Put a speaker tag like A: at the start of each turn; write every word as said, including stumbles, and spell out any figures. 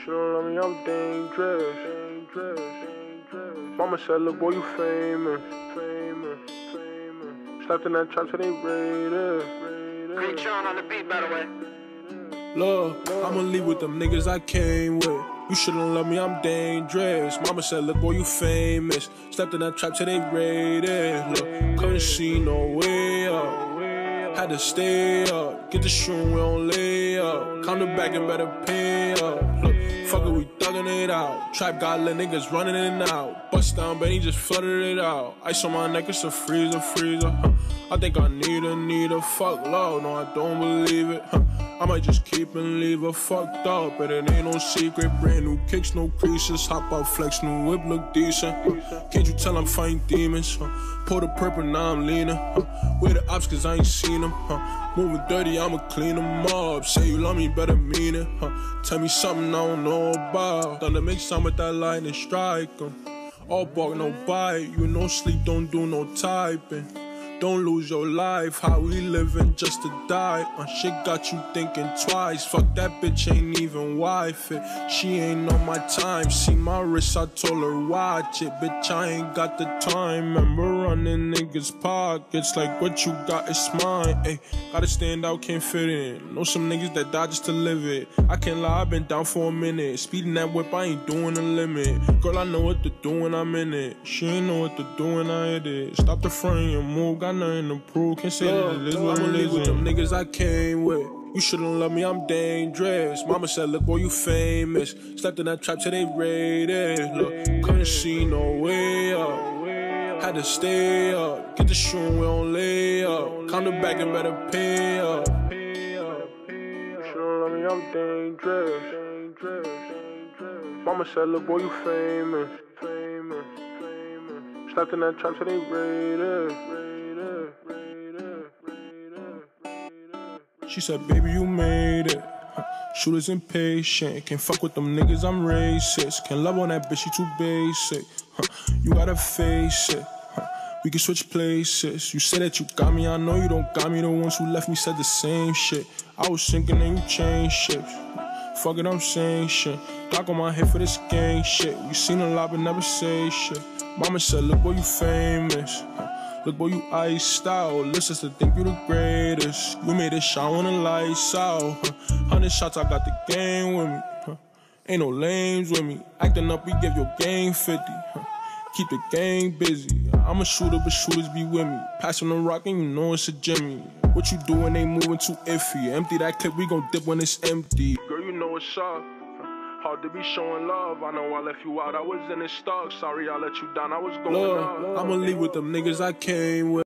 A: shouldn't love me, I'm dangerous. dangerous, dangerous. Mama said, look boy, you famous. Famous, famous. Slept in that trap till they raided.
B: Green Sean on the beat, by the way.
A: Look, I'ma leave with them niggas I came with. You shouldn't love me, I'm dangerous. Mama said, look boy, you famous. Slept in that trap till they raided. Look, couldn't see no way up. Had to stay up, get the shoe, we don't lay up. Come to back and better pay up. Look, fuck it, we thuggin' it out. Trap got let niggas running in and out. Bust down, Benny just flooded it out. Ice on my neck, it's a freezer, freezer. Huh. I think I need a, need a fuck love. No, I don't believe it. Huh. I might just keep and leave her fucked up, but it ain't no secret. Brand new kicks, no creases. Hop out, flex, new whip look decent. Huh. Can't you tell I'm fighting demons? Huh. Pull the purple, now I'm leaning. Huh. Where the ops, cause I ain't seen them. Huh. Moving dirty, I'ma clean them up. Say you love me, better mean it. Huh. Tell me something I don't know about. Thunder make some with that lightning strike 'em. All bark, no bite. You no sleep, don't do no typing. Don't lose your life, how we living just to die. Uh, shit got you thinking twice. Fuck that bitch, ain't even wife it. She ain't on my time. See my wrist, I told her watch it. Bitch, I ain't got the time. Remember running niggas' pockets like what you got is mine. Ay, gotta stand out, can't fit in. Know some niggas that die just to live it. I can't lie, I've been down for a minute. Speeding that whip, I ain't doing a limit. Girl, I know what to do when I'm in it. She ain't know what to do when I hit it. Stop the front and move, got nothing to prove. Can't say that it is what it is with them niggas I came with. You shouldn't love me, I'm dangerous. Mama said, look boy, you famous. Slept in that trap till they raided. Look, couldn't see no way up. Had to stay up. Get the shoe, we don't lay up. Come to back and better pay up. You shouldn't love me, I'm dangerous. Mama said, look boy, you famous. Famous, famous. Slept in that trap till they raided. She said, baby, you made it. Huh. Shooters impatient. Can't fuck with them niggas, I'm racist. Can't love on that bitch, she too basic. Huh. You gotta face it. Huh. We can switch places. You say that you got me, I know you don't got me. The ones who left me said the same shit. I was sinking and you changed shit. Fuck it, I'm saying shit. Glock on my head for this gang shit. You seen a lot but never say shit. Mama said, look boy, you famous. Huh. Look boy, you iced out. Listen to think you the greatest. You made it shine when the lights out. Huh. Hundred shots, I got the game with me. Huh. Ain't no lames with me. Acting up, we give your game fifty. Huh. Keep the game busy. I'm a shooter, but shooters be with me. Passing the rock and you know it's a Jimmy. What you doing ain't moving too iffy. Empty that clip, we gon' dip when it's empty. Girl, you know it's up. Hard to be showing love. I know I left you out, I was in it stuck. Sorry I let you down, I was going up. I'ma leave with them niggas I came with.